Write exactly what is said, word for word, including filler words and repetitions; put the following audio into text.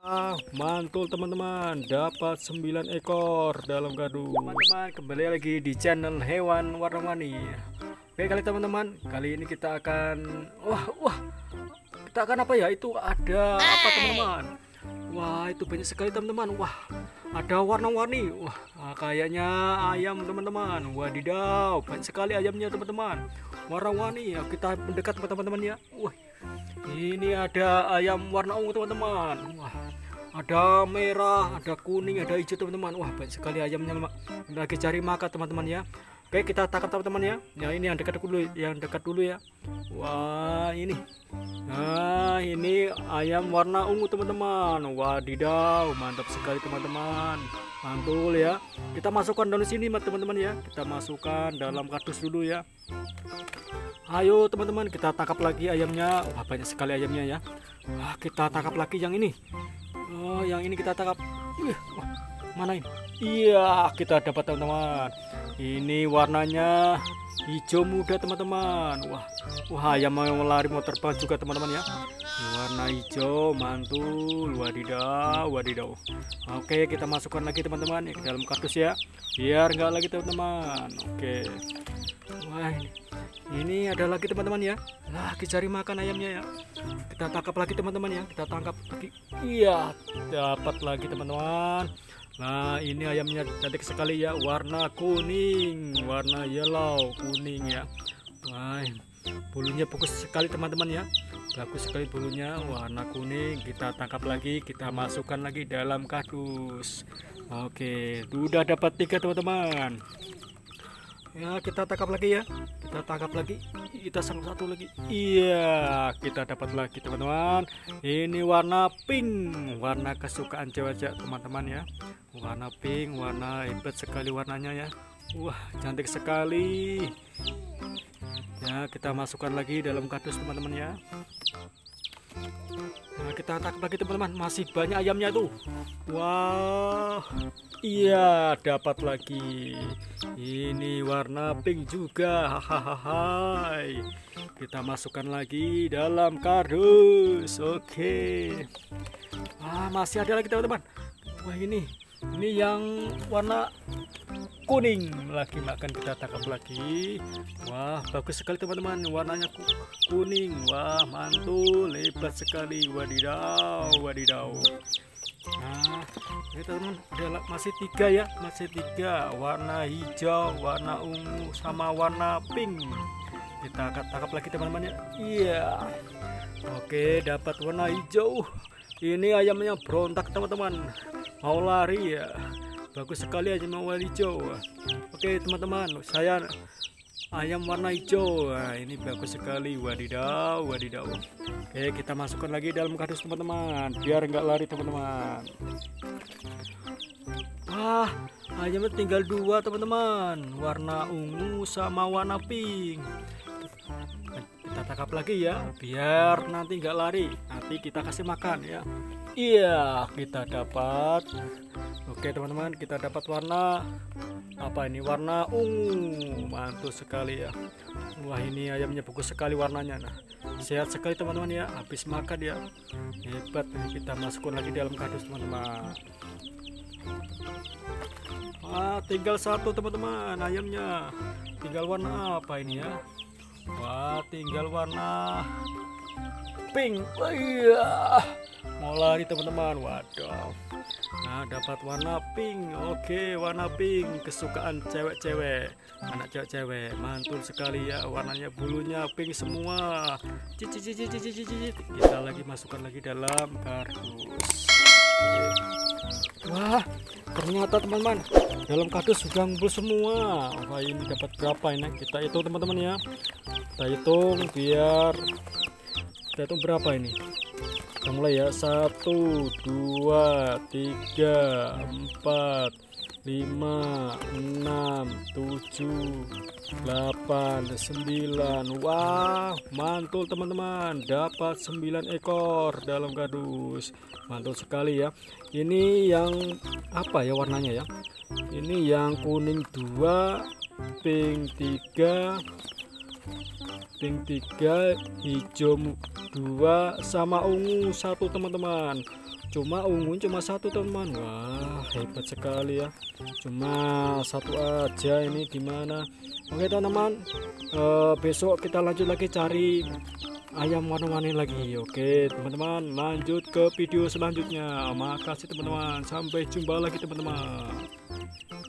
Ah, mantul teman-teman, dapat sembilan ekor dalam kardus. Teman-teman, kembali lagi di channel hewan warna-warni. Oke kali teman-teman, kali ini kita akan wah wah kita akan apa ya? Itu ada apa teman-teman? Wah, itu banyak sekali teman-teman. Wah, ada warna-warni. Wah, kayaknya ayam teman-teman. Wadidaw, banyak sekali ayamnya teman-teman. Warna-warni. Ya, kita mendekat teman-teman ya. Wah, ini ada ayam warna ungu teman-teman. Wah, ada merah, ada kuning, ada hijau teman-teman. Wah, banyak sekali ayamnya lagi cari makan teman-teman ya. Oke, kita tangkap teman-teman ya. Ya, ini yang dekat dulu, yang dekat dulu ya. Wah, ini. Nah, ini ayam warna ungu teman-teman. Wadidaw, mantap sekali teman-teman. Mantul ya. Kita masukkan dalam sini teman-teman ya. Kita masukkan dalam kardus dulu ya. Ayo teman-teman, kita tangkap lagi ayamnya. Wah, banyak sekali ayamnya ya. Wah, kita tangkap lagi yang ini. Oh, yang ini kita tangkap. Ih, wah, mana ini? Iya, kita dapat teman-teman. Ini warnanya hijau muda teman-teman. Wah, wah ayam mau lari mau terbang juga teman-teman ya. Warna hijau, mantul, wadidaw, wadidaw. Oke, kita masukkan lagi teman-teman ya ke dalam kardus ya. Biar enggak lagi teman-teman. Oke. Wah, ini. Ini ada lagi teman-teman ya. Lagi cari makan ayamnya ya. Kita tangkap lagi teman-teman ya. Kita tangkap lagi. Iya, dapat lagi teman-teman. Nah, ini ayamnya cantik sekali ya. Warna kuning, warna yellow, kuning ya. Wah, bulunya bagus sekali teman-teman ya. Bagus sekali bulunya, warna kuning. Kita tangkap lagi, kita masukkan lagi dalam kardus. Oke, sudah dapat tiga teman-teman. Ya, kita tangkap lagi ya. Kita tangkap lagi. Kita sama satu lagi. Iya, kita dapat lagi teman-teman. Ini warna pink, warna kesukaan cewek-cewek teman-teman ya. Warna pink, warna hebat sekali warnanya ya. Wah, cantik sekali. Ya, kita masukkan lagi dalam kardus teman-teman ya. Nah, kita tangkap lagi teman-teman. Masih banyak ayamnya tuh. Wah, iya, dapat lagi. Ini warna pink juga. Hahaha. Kita masukkan lagi dalam kardus. Oke. Ah, masih ada lagi teman-teman. Wah, ini ini yang warna kuning lagi makan, kita tangkap lagi. Wah, bagus sekali teman-teman, warnanya kuning. Wah, mantul, hebat sekali. Wadidaw, wadidaw. Nah, ini teman-teman, ada masih tiga ya, masih tiga. Warna hijau, warna ungu, sama warna pink. Kita tangkap lagi teman-teman ya. Iya. Oke, dapat warna hijau. Ini ayamnya berontak teman-teman, mau lari ya. Bagus sekali ayam warna hijau. Oke teman-teman, saya ayam warna hijau. Nah, ini bagus sekali. Wadidaw, wadidaw. Oke, kita masukkan lagi dalam kardus teman-teman, biar nggak lari teman-teman. Wah, ayamnya tinggal dua teman-teman, warna ungu sama warna pink. Kita tangkap lagi ya, biar nanti nggak lari. Nanti kita kasih makan ya. Iya, kita dapat. Oke teman-teman, kita dapat warna apa ini? Warna ungu. Mantul sekali ya. Wah, ini ayamnya bagus sekali warnanya. Nah, sehat sekali teman-teman ya. Habis makan ya. Hebat. Kita masukkan lagi dalam kardus teman-teman. Wah, tinggal satu teman-teman ayamnya. Tinggal warna apa ini ya? Wah, tinggal warna pink. Wah, iya, mau lari teman-teman. Waduh. Nah, dapat warna pink. Oke, warna pink kesukaan cewek-cewek, anak cewek-cewek. Mantul sekali ya, warnanya bulunya pink semua. Cici cici cici cici. Kita lagi masukkan lagi dalam kardus. Wah, ternyata teman-teman, dalam kardus sudah ngumpul semua. Wah, ini dapat berapa ini? Kita hitung teman-teman ya. Kita hitung biar kita hitung berapa ini. Kita mulai ya. Satu, dua, tiga, empat, lima, enam, tujuh, delapan, sembilan. Wah, mantul teman-teman, dapat sembilan ekor dalam kardus. Mantul sekali ya. Ini yang apa ya warnanya ya? Ini yang kuning dua, pink tiga, pink tiga, hijau dua, sama ungu satu teman-teman. Cuma ungu cuma satu teman. Wah, hebat sekali ya. Cuma satu aja ini gimana? Oke teman-teman, eh, besok kita lanjut lagi cari ayam warna-warni lagi. Oke teman-teman, lanjut ke video selanjutnya. Makasih teman-teman, sampai jumpa lagi teman-teman.